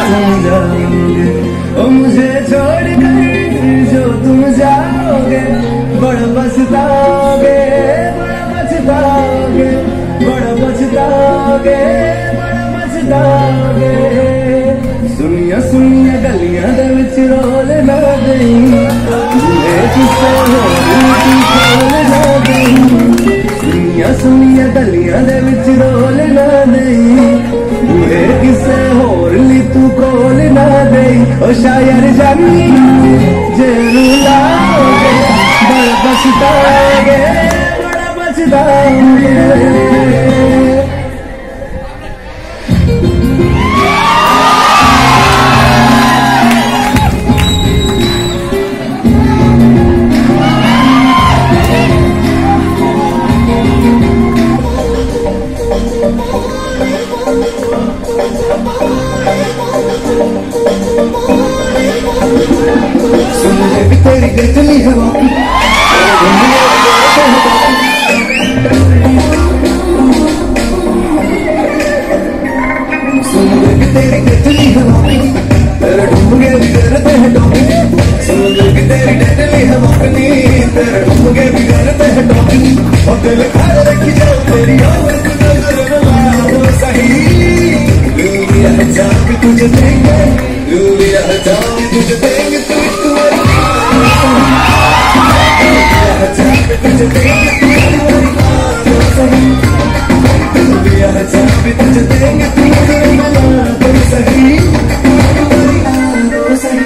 तुम जाओगे, ओ मुझे छोड़ कर जो तुम जाओगे, बड़ा पछताओगे, बड़ा पछताओगे, बड़ा पछताओगे, बड़ा पछताओगे। सुनिया सुनिया गलियां दे विच रोल ना देई, किसे खोल ना देई। सुनिया सुनिया गलियां दे विच रोल ना देई, किसे होर ली तू कोल ना देई। ओ शायर जानी जे रुलाओगे, बड़ा पछताओगे, बड़ा पछताओगे। सुन ले भी तेरी गजली हवा की, सुन ले भी तेरी गजली हवा की, तेरे ढूंढे भी करते हैं टोपी। सुन ले भी तेरी गजली हवा की, तेरे ढूंढे भी करते हैं टोपी। और दिल खाए रखी जाओ तेरी आवाज़ नजर लगाओ सही। लूलिया जान तुझे देंगे, लूलिया जान तुझे देंगे, तू तुझे देंगे, लूलिया जान तुझे देंगे, तू सही सही।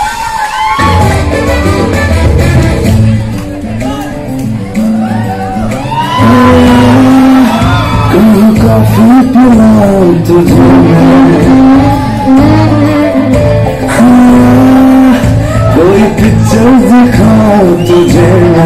काफी पिला तुझे कोई पिक्चर दिखाओ तुझे,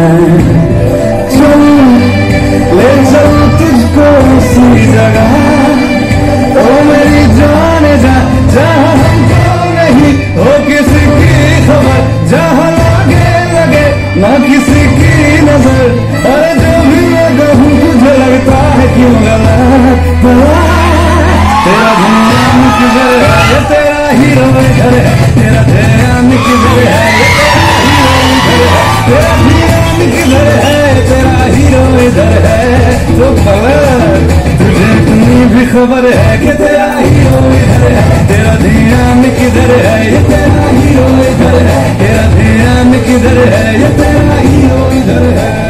चल ले चल तुझको उसी जगह, ओ मेरी जान जा जहाँ हमको नहीं हो किसी की खबर, जहाँ लागे लगे ना किसी की नजर। अरे जो भी मैं कहूँ तुझे लगता है क्यों गलत। तेरा ध्यान किधर है, ये तेरा हीरो इधर है, तेरा ध्यान किधर है, ये तेरा हीरो इधर है, तेरा ध्यान किधर है, तेरा हीरो इधर है। तो खबर तुझे इतनी भी खबर है कि तेरा हीरो इधर है, तेरा ध्यान किधर है, ये तेरा हीरो इधर है, तेरा ध्यान किधर है, ये तेरा हीरो इधर है।